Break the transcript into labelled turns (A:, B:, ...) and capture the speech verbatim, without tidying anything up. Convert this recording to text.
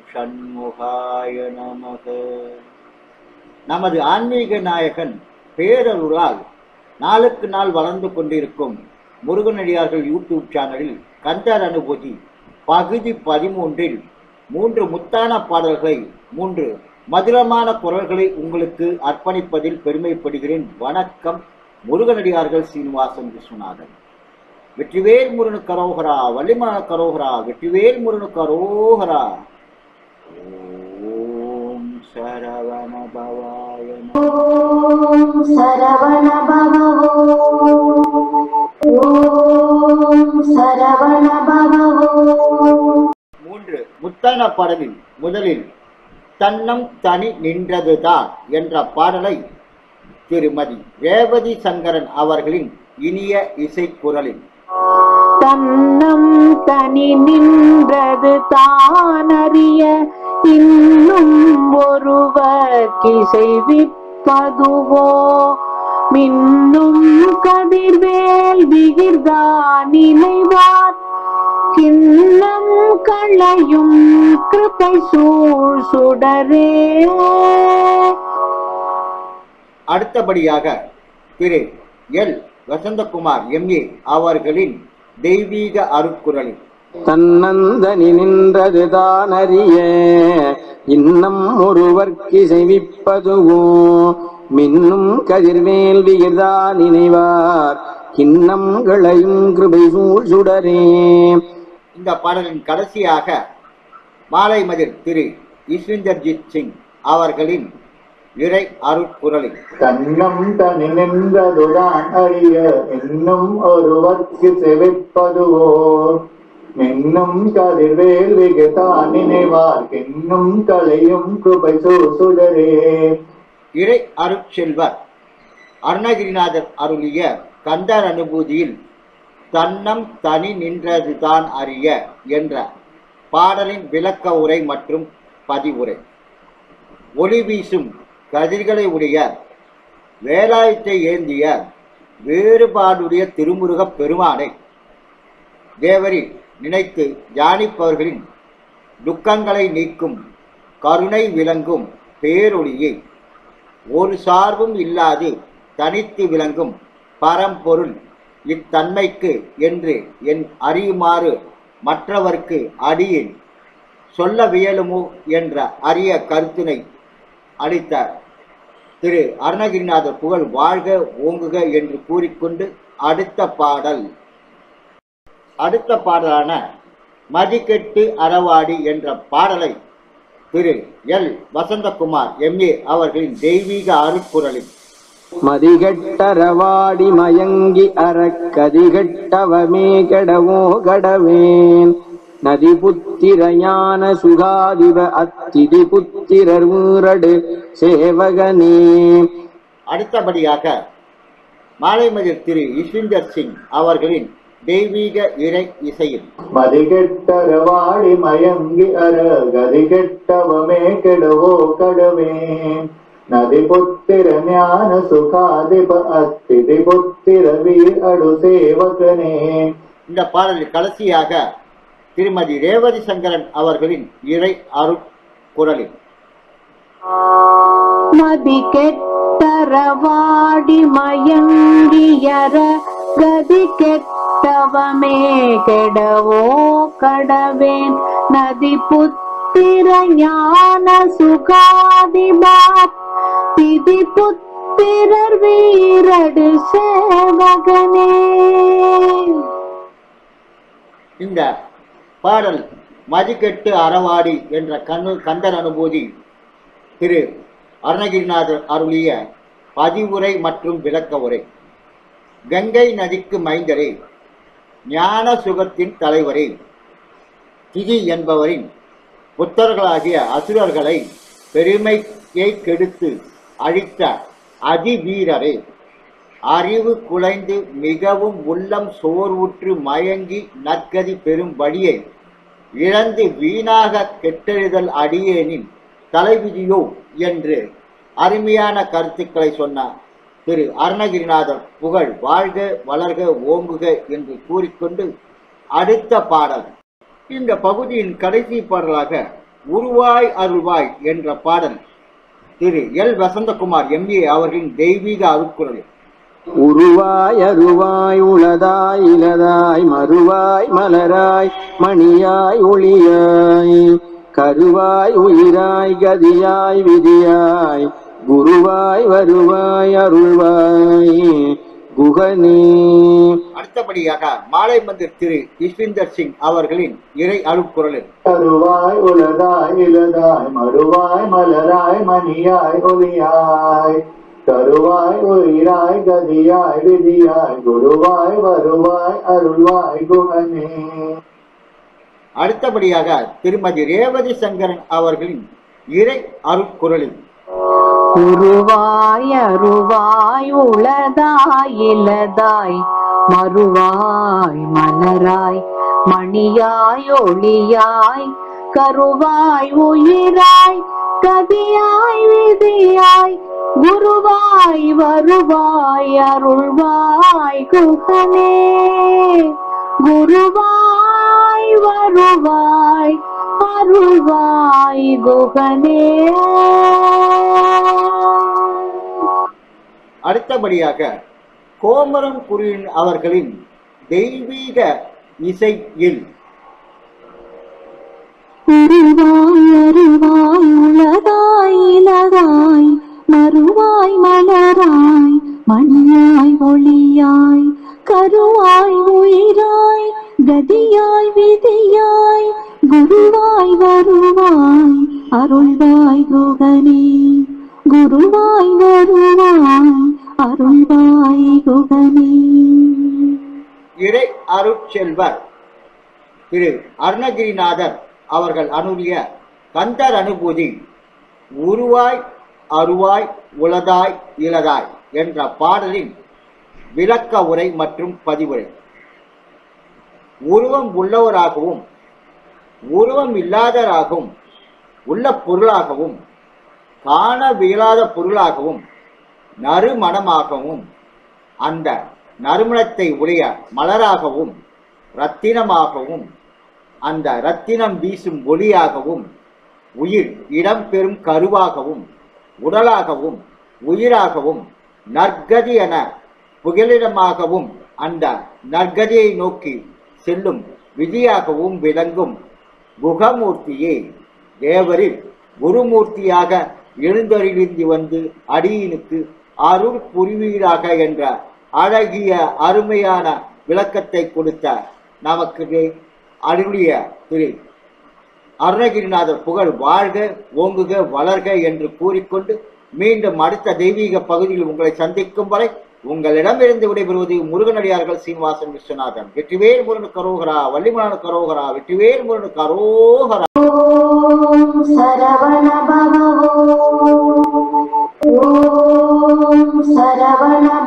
A: ஷண்முகாய நமக. நமது ஆன்மீக நாயகன் பேரருளால் நாளுக்கு நாள் வளர்ந்து கொண்டிருக்கும் முருகனடியார்கள் யூடியூப் சேனலில் கந்தர் அனுபூதி பகுதி பதிமூன்றில் மூன்று முத்தான பாடல்களை, மூன்று மதுரமான குரல்களை உங்களுக்கு அர்ப்பணிப்பதில் பெருமைப்படுகிறேன். வணக்கம். முருகனடியார்கள் சீனிவாசன் விஸ்வநாதன். வெற்றிவேல் முருகனு கரோகரா, வள்ளிமான கரோகரா, வெற்றிவேல் முருகனு கரோகரா. ஓம் சரவண பவாய
B: ஓம் சரவண பவோ, ஓம் சரவண பவோ.
A: மூன்று முத்தான பாடலில் முதலில் தன்னம் தனி நின்றதுதான் என்ற பாடலை திருமதி ரேவதி சங்கரன் அவர்களின் இனிய இசைக்குரலில்
B: தன்னம் தனி நின்றது தானறிய இன்னும் ஒருவர் கிசைவிப்பதுவோ மின்னும் கதிர்வேல் விகிர்தா நினைவார் கிண்ணம் களையும் கிருபை சூழ் சுடரே.
A: அடுத்தபடியாக திரு எல் வசந்தகுமார் எம்ஏ அவர்களின் தெய்வீக அருட்குரலில்
C: தன்னந்தனி நின்றது தானறிய இன்னம் ஒருவர்க்கு செவிப்பதுவோ மின்னும் கதிர்வேல் விகிர்தா நினைவார் கிண்ணம் களையும் கிருபை சூழ் சுடரே.
A: இந்த பாடலின் கடைசியாக மாலை மதில் திரு ஈஸ்வரிந்தர்ஜித் சிங் அவர்களின் இறை அருட்குரலில்
D: தன்னம் தனி நின்றதுதான் அறிய இன்னும் ஒருவர்க்கு செவிப்பதுவோ மின்னும் கதிர்வேல் விகிர்தா நினைவார் கிண்ணும் களையும் கிருபை சூழ் சுடரே.
A: இறை அருட்செல்வர் அருணகிரிநாதர் அருளிய கந்தர் அனுபூதியில் தன்னம் தனி நின்றதுதான் அறிய என்ற பாடலின் விளக்க உரை மற்றும் பதிவுரை. ஒளி வீசும் கதிர்களை உடைய வேலாயத்தை ஏந்திய வேறுபாடுடைய திருமுருக பெருமானை தேவரில் நினைத்து தியானிப்பவர்களின் துக்கங்களை நீக்கும் கருணை விளங்கும் பேரொளியை ஒரு சார்பும் இல்லாது தனித்து விளங்கும் பரம்பொருள் இத்தன்மைக்கு என்று என் அறியுமாறு மற்றவர்க்கு அடியில் சொல்ல வியலுமோ என்ற அரிய கருத்தினை அளித்த திரு அருணகிரிநாதர் புகழ் வாழ்க ஓங்குக என்று கூறிக்கொண்டு அடுத்த பாடல் அடுத்த பாடலான மதிக்கெட்டு அறவாடி என்ற பாடலை திரு எல் வசந்தகுமார் எம்ஏ அவர்களின் தெய்வீக அருட்குரலில்
C: மதிகெட்டரவாடி மயங்கி அறக்கதிகெட்டவமே கெடவோ கடவேன் நதி புத்திர ஞான சுகாதிப அத்திதி புத்திரர் ஊரடு சேவகனே.
A: அடுத்தபடியாக மாலைமதில் திரு ஈஸ்வரிந்தர் சிங் அவர்களின் தெய்வீக இறை இசையில்
D: மதிகெட்டரவாடி மயங்கி அற கதிகெட்டவமே கெடவோ கடவேன் நதி புத்திர ஞான சுகாதிப அத்திதி புத்திர வீர் அடு சேவகனே.
A: இந்த பாடலில் கடைசியாக திருமதி ரேவதி சங்கரன் அவர்களின் இறை அருட்குரலில்
B: மதி கெட்டரவாடி மயங்கியற கதி கெட்டவமே கெடவோ கடவேன் நதி புத்திர ஞான சுகாதிபாத் திதி புத்திரர் வீரடு சேவகனே.
A: இந்த பாடல் மதிக்கெட்டு அறவாடி என்ற கண்ணு கந்தர் அனுபூதி திரு அருணகிரிநாதர் அருளிய பதிவுரை மற்றும் விளக்க உரை. கங்கை நதிக்கு மைந்தரே, ஞான சுகத்தின் தலைவரே, திதி என்பவரின் புத்தர்களாகிய அசுரர்களை பெருமையை கெடுத்து அழித்த அதிவீரரே, அறிவு குலைந்து மிகவும் உள்ளம் சோர்வுற்று மயங்கி நற்கதி பெறும்படியை இழந்து வீணாக கெட்டெழுதல் அடியேனின் தலைவிதியோ என்று அருமையான கருத்துக்களை சொன்னார் திரு அருணகிரிநாதர் புகழ் வாழ்க வளர்க ஓங்குக என்று கூறிக்கொண்டு அடுத்த பாடல் இந்த பகுதியின் கடைசி பாடலாக உருவாய் அருள்வாய் என்ற பாடல் திரு எல் வசந்தகுமார் எம்ஏ அவர்களின் தெய்வீக அருட்குரல்.
C: உருவாய் அருவாய் உளதாய் இலதாய் மறுவாய் மலராய் மணியாய் ஒளியாய் கருவாய் உயிராய் கதியாய் விதியாய் குருவாய் வருவாய் அருள்வாய் குகனே.
A: அடுத்தபடியாக மாலை மந்திர் திரு யுஸ்விந்தர் சிங் அவர்களின் இறை அருட்குரலில்
D: கருவாய் உலதாய் இலதாய் மறுவாய் மலராய் மணியாய் ஒளியாய் கருவாய் உயிராய் கதியாய் விதியாய் குருவாய் வருவாய் அருள்வாய் குகனே.
A: அடுத்தபடியாக திருமதி ரேவதி சங்கரன் அவர்களின் இறை அருட்குரலில்
B: உருவாய் அருவாய் உளதாய் இலதாய் மறுவாய் மலராய் மணியாய் ஒளியாய் கருவாய் உயிராய் கதியாய் விதியாய் குருவாய் வருவாய் அருள்வாய் குகனே. குருவாய் வருவாய் அருள்வாய் குகனே.
A: அடுத்தபடியாக கோமரம் குருவின் அவர்களின் தெய்வீக இசையில்
B: உருவாய் அருவாய் உளதாய் இலதாய் மறுவாய் மலராய் மணியாய் ஒளியாய் கருவாய் உயிராய் கதியாய் விதியாய் குருவாய் வருவாய் அருள்வாய் குகனே. குருவாய் வருவாய் அருள்வாய் குகனே.
A: இறை அருட்செல்வர் திரு அருணகிரிநாதர் அவர்கள் அனுப்பிய கந்தர் அனுபூதி உருவாய் அருவாய் உளதாய் இலதாய் என்ற பாடலின் விளக்க உரை மற்றும் பதிவுரை. உருவம் உள்ளவராகவும் உருவம் இல்லாதவராகவும் உள்ள பொருளாகவும் காணவியலாத பொருளாகவும் நறுமணமாகவும் அந்த நறுமணத்தை உடைய மலராகவும் இரத்தினமாகவும் அந்த இரத்தினம் வீசும் ஒளியாகவும் உயிர் இடம்பெறும் கருவாகவும் உடலாகவும் உயிராகவும் நற்கதி என புகலிடமாகவும் அந்த நற்கதியை நோக்கி செல்லும் விதியாகவும் விளங்கும் குகமூர்த்தியே தேவரில் குருமூர்த்தியாக எழுந்தருளிந்து வந்து அடியினுக்கு அருள் புரிவீராக என்ற அழகிய அருமையான விளக்கத்தை கொடுத்த நமக்கு அருளிய திரு அருணகிரிநாதர் புகழ் வாழ்க ஓங்குக வளர்க என்று கூறிக்கொண்டு மீண்டும் அடுத்த தெய்வீக பகுதியில் உங்களை சந்திக்கும் வரை உங்களிடமிருந்து விடைபெறுவது முருகனடியார்கள் சீனிவாசன் விஸ்வநாதன். வெற்றிவேல் முருகனு கரோகரா, வள்ளிமலானு கரோகரா, வெற்றிவேல் முருகனு கரோகரா.
B: சரவண பவ ஓம் சரவண